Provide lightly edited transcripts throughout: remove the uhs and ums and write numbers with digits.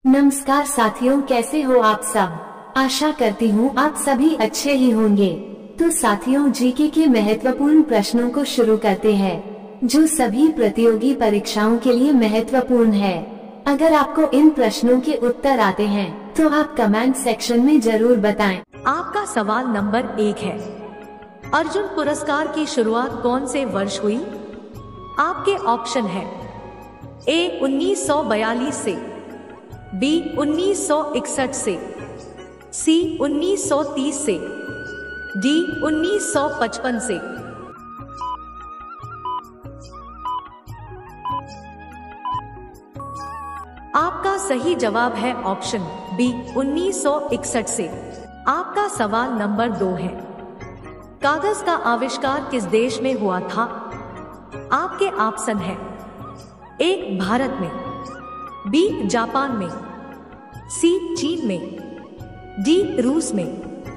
नमस्कार साथियों, कैसे हो आप सब। आशा करती हूँ आप सभी अच्छे ही होंगे। तो साथियों, जीके के महत्वपूर्ण प्रश्नों को शुरू करते हैं, जो सभी प्रतियोगी परीक्षाओं के लिए महत्वपूर्ण है। अगर आपको इन प्रश्नों के उत्तर आते हैं तो आप कमेंट सेक्शन में जरूर बताएं। आपका सवाल नंबर 1 है, अर्जुन पुरस्कार की शुरुआत कौन से वर्ष हुई? आपके ऑप्शन है ए 1942 से, बी 1961 से, सी 1930 से, डी 1955 से। आपका सही जवाब है ऑप्शन बी 1961 से। आपका सवाल नंबर 2 है, कागज का आविष्कार किस देश में हुआ था? आपके ऑप्शन है ए भारत में, बी जापान में, सी चीन में, डी रूस में।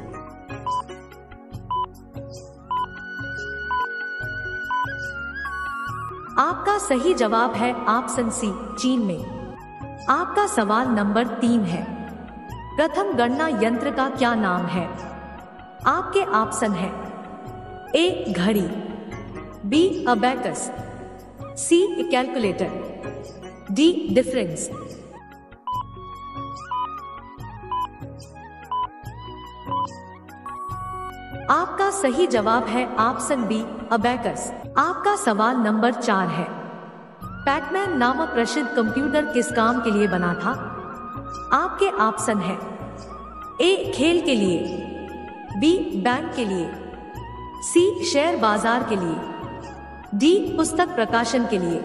आपका सही जवाब है ऑप्शन सी चीन में। आपका सवाल नंबर 3 है, प्रथम गणना यंत्र का क्या नाम है? आपके ऑप्शन है ए घड़ी, B abacus, C calculator, D difference. आपका सही जवाब है ऑप्शन बी अबैकस। आपका सवाल नंबर 4 है, पैकमैन नामक प्रसिद्ध कंप्यूटर किस काम के लिए बना था? आपके ऑप्शन है ए खेल के लिए, बी बैंक के लिए, सी शेयर बाजार के लिए, डी पुस्तक प्रकाशन के लिए।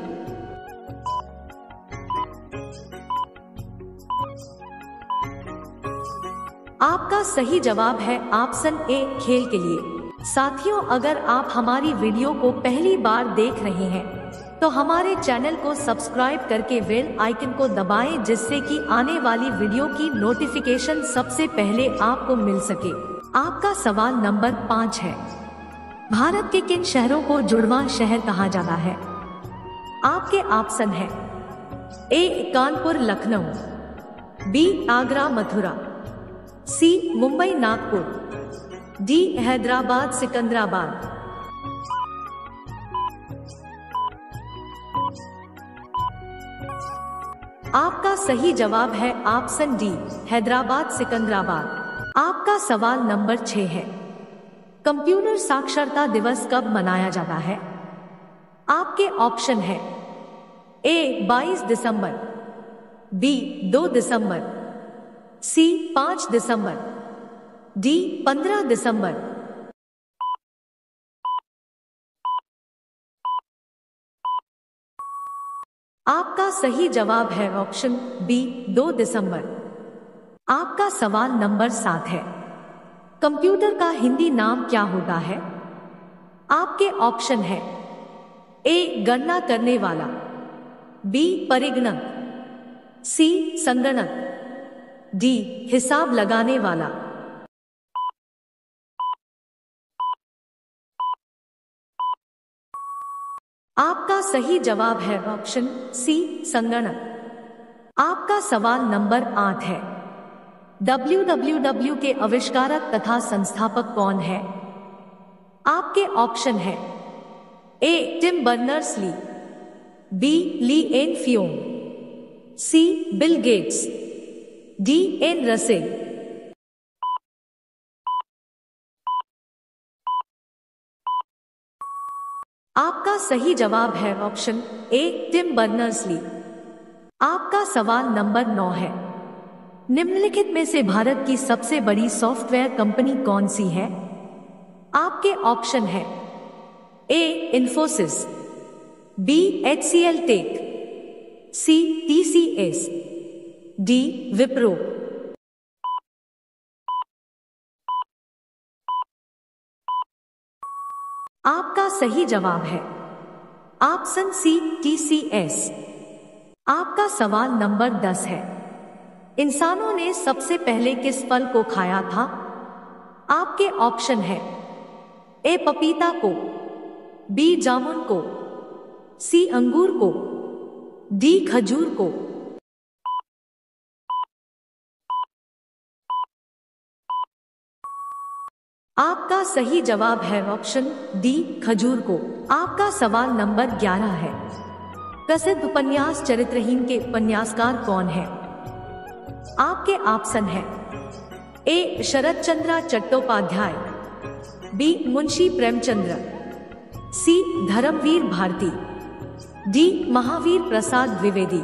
आपका सही जवाब है ऑप्शन ए खेल के लिए। साथियों, अगर आप हमारी वीडियो को पहली बार देख रहे हैं तो हमारे चैनल को सब्सक्राइब करके बेल आइकन को दबाएं, जिससे कि आने वाली वीडियो की नोटिफिकेशन सबसे पहले आपको मिल सके। आपका सवाल नंबर 5 है, भारत के किन शहरों को जुड़वां शहर कहा जाता है? आपके ऑप्शन है A Kanpur Lucknow, B Agra Mathura, C Mumbai Nagpur, D Hyderabad Secunderabad. आपका सही जवाब है ऑप्शन डी हैदराबाद सिकंदराबाद। आपका सवाल नंबर 6 है, कंप्यूटर साक्षरता दिवस कब मनाया जाता है? आपके ऑप्शन है ए 22 दिसंबर, बी 2 दिसंबर, सी 5 दिसंबर, डी 15 दिसंबर। आपका सही जवाब है ऑप्शन बी 2 दिसंबर। आपका सवाल नंबर 7 है, कंप्यूटर का हिंदी नाम क्या होता है? आपके ऑप्शन है ए गणना करने वाला, बी परिगणक, सी संगणक, डी हिसाब लगाने वाला। आपका सही जवाब है ऑप्शन सी संगणक। आपका सवाल नंबर 8 है, www के आविष्कारक तथा संस्थापक कौन है? आपके ऑप्शन है A Tim Berners-Lee, B Lee N Fyong, C Bill Gates, D N Russell. आपका सही जवाब है ऑप्शन ए टिम बर्नर्स-ली। आपका सवाल नंबर 9 है, निम्नलिखित में से भारत की सबसे बड़ी सॉफ्टवेयर कंपनी कौन सी है? आपके ऑप्शन है A Infosys, B HCL tech, C TCS, D Wipro. आपका सही जवाब है ऑप्शन सी TCS। आपका सवाल नंबर 10 है, इंसानों ने सबसे पहले किस फल को खाया था? आपके ऑप्शन है ए पपीता को, बी जामुन को, सी अंगूर को, डी खजूर को। आपका सही जवाब है ऑप्शन डी खजूर को। आपका सवाल नंबर 11 है। प्रसिद्ध उपन्यास चरित्रहीन के उपन्यासकार कौन है? आपके ऑप्शन है A Sharat Chandra Chattopadhyay, B Munshi Premchandra, C Dharmveer Bharati, D Mahavir Prasad Dwivedi.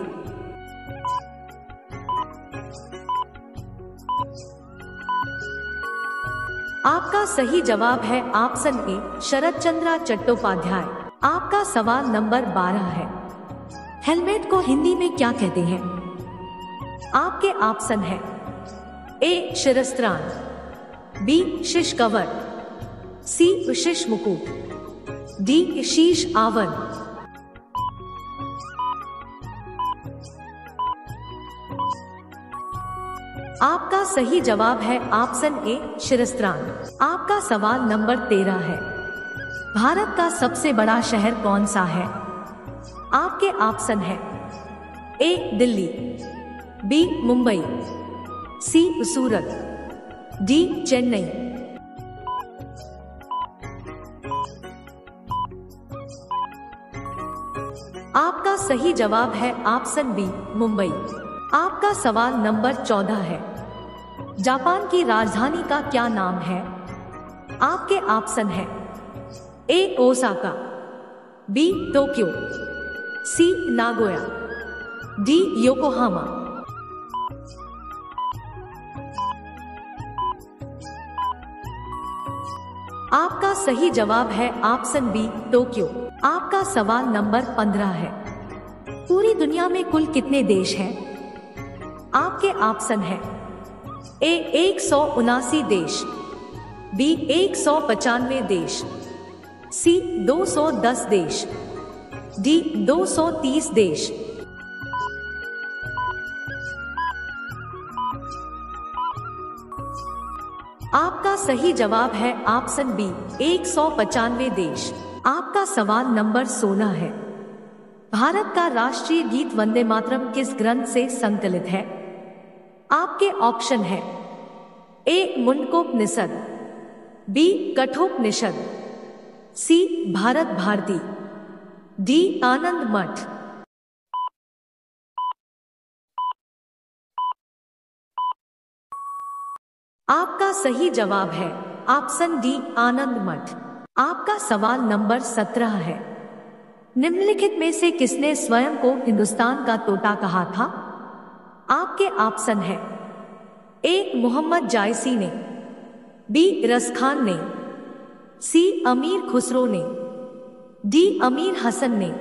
आपका सही जवाब है ऑप्शन ए शरत चंद्र चट्टोपाध्याय। आपका सवाल नंबर 12 है। हेलमेट को हिंदी में क्या कहते हैं? आपके ऑप्शन है ए शिरस्त्राण, बी शीश कवर, सी शीश मुकुट, डी शीश आवरण। आपका सही जवाब है ऑप्शन ए शिरस्त्राण। आपका सवाल नंबर 13 है। भारत का सबसे बड़ा शहर कौन सा है? आपके ऑप्शन है A Delhi, B Mumbai, C Surat, D Chennai. आपका सही जवाब है ऑप्शन बी मुंबई। आपका सवाल नंबर 14 है। जापान की राजधानी का क्या नाम है? आपके ऑप्शन है A Osaka, B Tokyo, C Nagoya, D Yokohama. आपका सही जवाब है ऑप्शन बी टोक्यो। आपका सवाल नंबर 15 है। पूरी दुनिया में कुल कितने देश हैं? आपके ऑप्शन है ए 179 देश, बी 195 देश, सी 210 देश, डी 230 देश। आपका सही जवाब है ऑप्शन बी 195 देश। आपका सवाल नंबर 16 है। भारत का राष्ट्रीय गीत वंदे मातरम किस ग्रंथ से संकलित है? आपके ऑप्शन है A Mundakopanishad, B Kathopanishad, C Bharat Bharati, D Anand Math. आपका सही जवाब है ऑप्शन डी आनंद मठ। आपका सवाल नंबर 17 है। निम्नलिखित में से किसने स्वयं को हिंदुस्तान का तोता कहा था? आपके ऑप्शन है ए मोहम्मद जायसी ने, बी रसखान ने, सी अमीर खुसरो ने, डी अमीर हसन ने।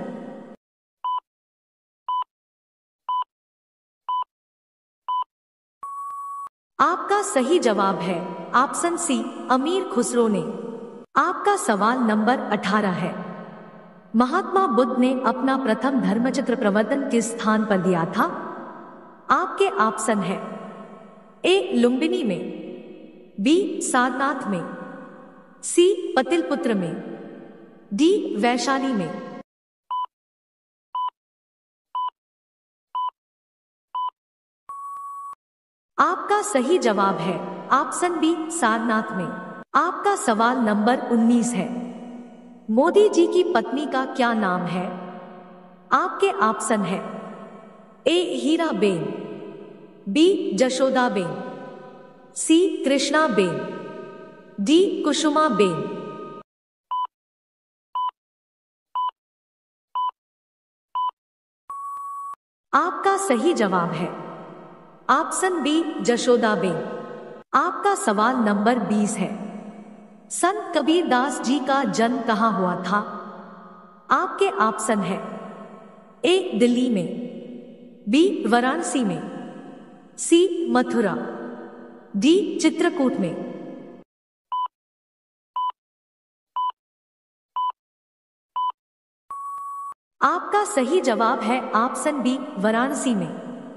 आपका सही जवाब है ऑप्शन सी अमीर खुसरो ने। आपका सवाल नंबर 18 है। महात्मा बुद्ध ने अपना प्रथम धर्मचक्र प्रवर्तन किस स्थान पर दिया था? आपके ऑप्शन है ए लुम्बिनी में, बी सारनाथ में, सी पतिलपुत्र में, डी वैशाली में। आपका सही जवाब है ऑप्शन बी सारनाथ में। आपका सवाल नंबर 19 है। मोदी जी की पत्नी का क्या नाम है? आपके ऑप्शन है A Hiraben, B Jashodaben, C Krishnaben, D Kusumaben. आपका सही जवाब है ऑप्शन बी जशोदाबेन। आपका सवाल नंबर 20 है। संत कबीरदास जी का जन्म कहाँ हुआ था? आपके ऑप्शन है ए दिल्ली में, बी वाराणसी में, सी मथुरा, डी चित्रकूट में। आपका सही जवाब है ऑप्शन बी वाराणसी में।